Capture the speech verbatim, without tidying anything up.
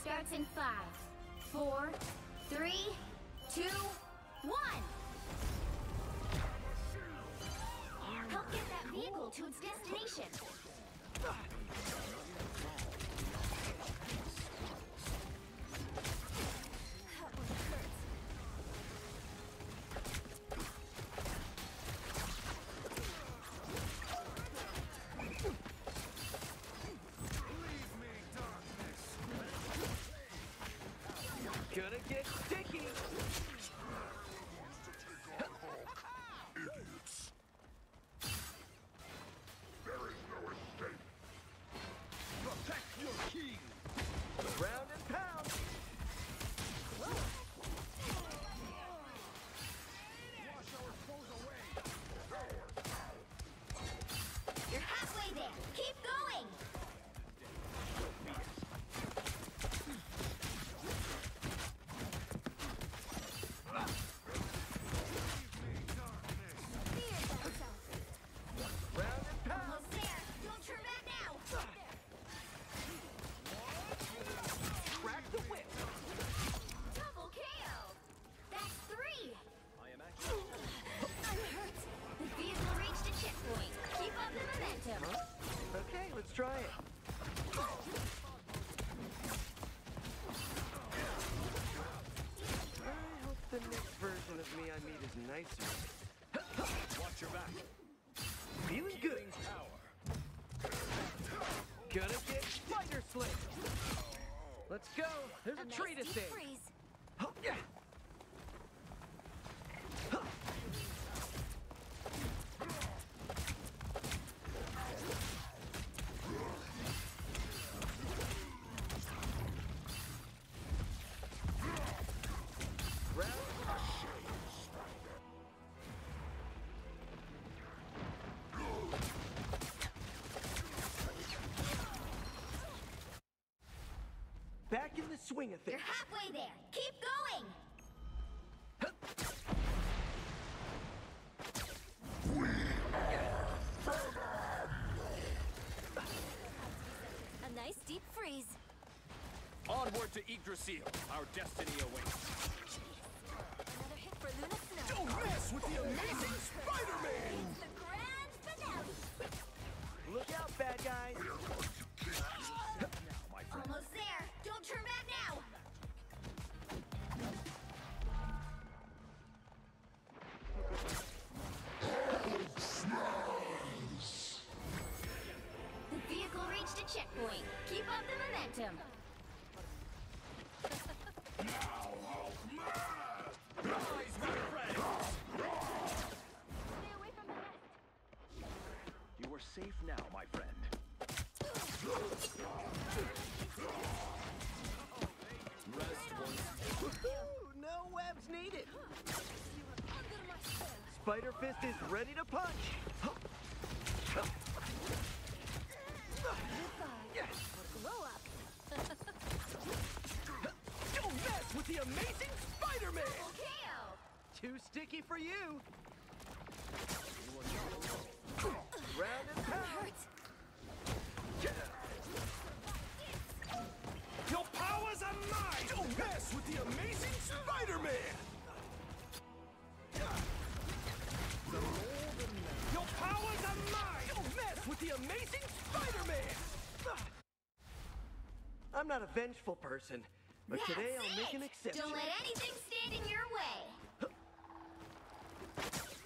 starts in five, four, three, two, one. Help get that vehicle to its destination. Gonna get sticky! Idiots. There is no escape. Protect your king! Round and pound! Wash our foes away! You're halfway there. Keep going. Round and pound! Almost there. Don't turn back now. Crack the whip! Double K O. That's three. I am actually... I'm hurt. The vehicle reached a checkpoint. Keep up the momentum. Okay, let's try it. I hope the next version of me I meet is nicer. Watch your back. Feeling good. Power. Gonna get spider slick. Let's go. There's a, A tree to nice deep save. freeze. Huh, yeah. Round. Back in the swing of You're things. halfway there. Keep going. A nice deep freeze. Onward to Yggdrasil. Our destiny awaits. Another hit for Luna Snow. Don't mess with the amazing Spider-Man! The grand finale. Look out, bad guys. My friend. Almost there. Don't turn back now. The vehicle reached a checkpoint. Keep up the momentum. Rise, my friends! Stay away from the nest. You are safe now, my friend. Rest once. Woohoo! No webs needed. Under my spell. Spider Fist is ready to punch. Grow up. Don't mess with the amazing Spider-Man! K O. Too sticky for you. Round and pound. Hurts. Your powers are mine! Don't mess with the amazing Spider-Man! Your powers are mine! Don't mess with the amazing Spider-Man! I'm not a vengeful person, but That's today I'll it. make an exception. Don't let anything stand in your way.